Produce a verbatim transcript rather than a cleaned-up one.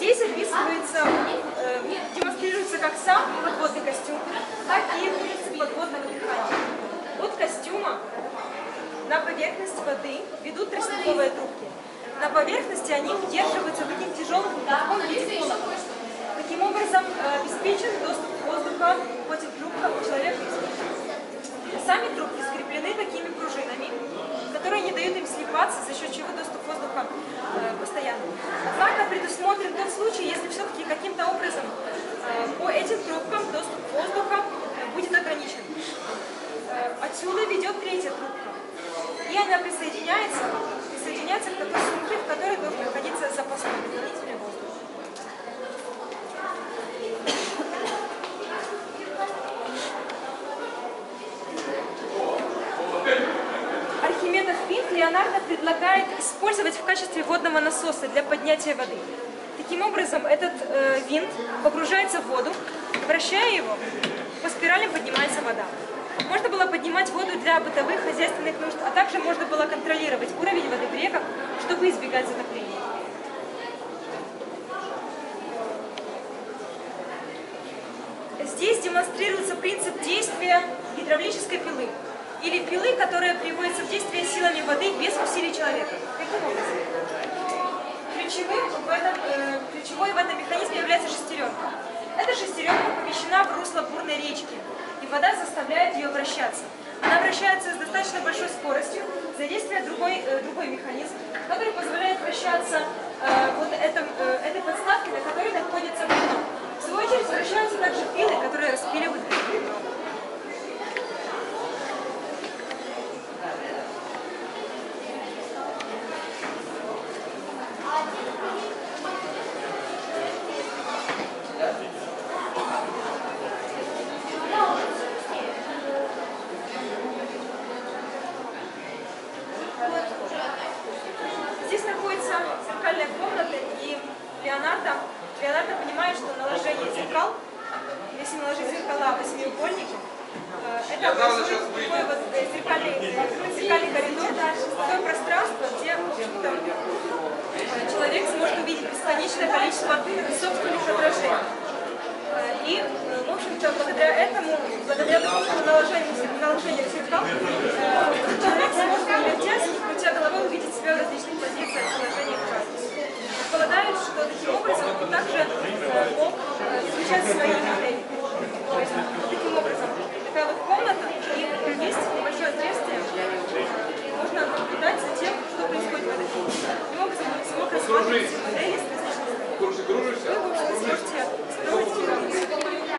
Здесь описывается, э, демонстрируется как сам подводный костюм, так и принцип подводного дыхания. От костюма на поверхность воды ведут тростниковые трубки. На поверхности они удерживаются таким тяжелым в виде пола. Таким образом обеспечен доступ воздуха к этим трубкам у человека. Сами трубки скреплены такими пружинами, которые не дают им слипаться, за счет чего доступ воздуха э, постоянный. Однако предусмотрен тот случай, если все-таки каким-то образом э, по этим трубкам доступ воздуха будет ограничен. Э, отсюда ведет третья трубка. И она присоединяется, присоединяется к такой сумке, в которой должен находиться запасной дополнительный воздух. Архимедов винт Леонардо предлагает использовать в качестве водного насоса для поднятия воды. Таким образом, этот э, винт погружается в воду, вращая его, по спиралям поднимается вода. Можно было поднимать воду для бытовых, хозяйственных нужд, а также можно было контролировать уровень воды в реках, чтобы избегать затопления. Здесь демонстрируется принцип действия гидравлической пилы, или пилы, которая приводится в действие силами воды без усилий человека. Каким образом? Ключевым в этом, э, ключевой в этом механизме является шестеренка. Эта шестеренка помещена в русло бурной речки, и вода заставляет ее вращаться. Она вращается с достаточно большой скоростью, задействуя другой, э, другой механизм, который позволяет вращаться э, вот этом, э, этой подставки, на которой находится бревно. В свою очередь вращаются также пилы, которые распиливают бревно. Здесь находится зеркальная комната, и Леонардо, Леонардо понимает, что наложение зеркал, если наложить зеркала восьмиугольники, это образует такой вот зеркальный, зеркальный коридор.